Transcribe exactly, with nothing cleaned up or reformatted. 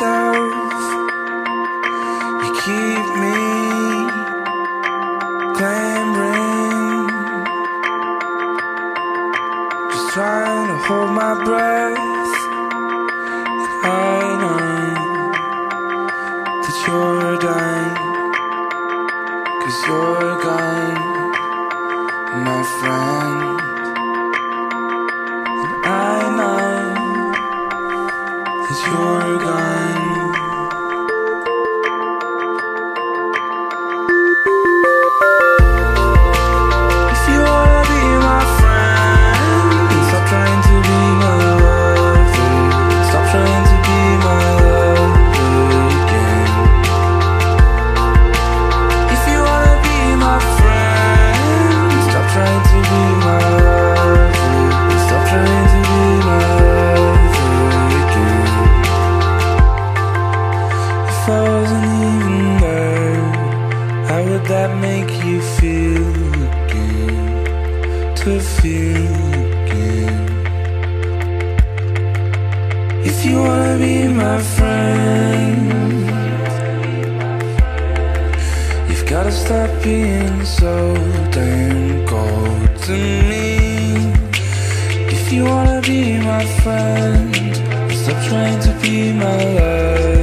myself. You keep me clambering, just trying to hold my breath. And I know that you're dying, 'cause you're gone, my friend. And I know that you're gone. If you wanna be my friend, stop trying to be my lover. Stop trying to be my lover again. If you wanna be my friend, stop trying to be my lover. Stop trying to be my lover again. If I wasn't even there, how would that make you feel again? To feel again. If you wanna be my friend, you've gotta stop being so damn cold to me. If you wanna be my friend, stop trying to be my love.